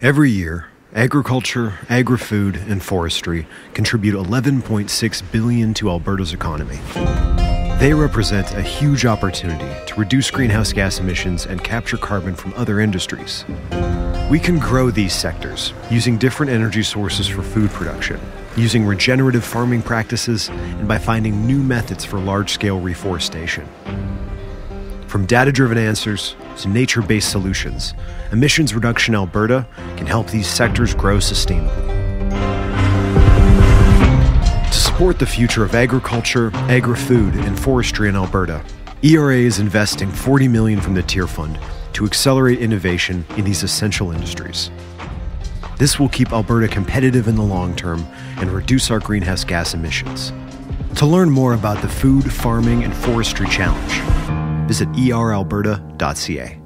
Every year, agriculture, agri-food, and forestry contribute $11.6 billion to Alberta's economy. They represent a huge opportunity to reduce greenhouse gas emissions and capture carbon from other industries. We can grow these sectors using different energy sources for food production, using regenerative farming practices, and by finding new methods for large-scale reforestation. From data-driven answers to nature-based solutions, Emissions Reduction Alberta can help these sectors grow sustainably. To support the future of agriculture, agri-food, and forestry in Alberta, ERA is investing $40 million from the Tier Fund to accelerate innovation in these essential industries. This will keep Alberta competitive in the long term and reduce our greenhouse gas emissions. To learn more about the Food, Farming, and Forestry Challenge, visit eralberta.ca.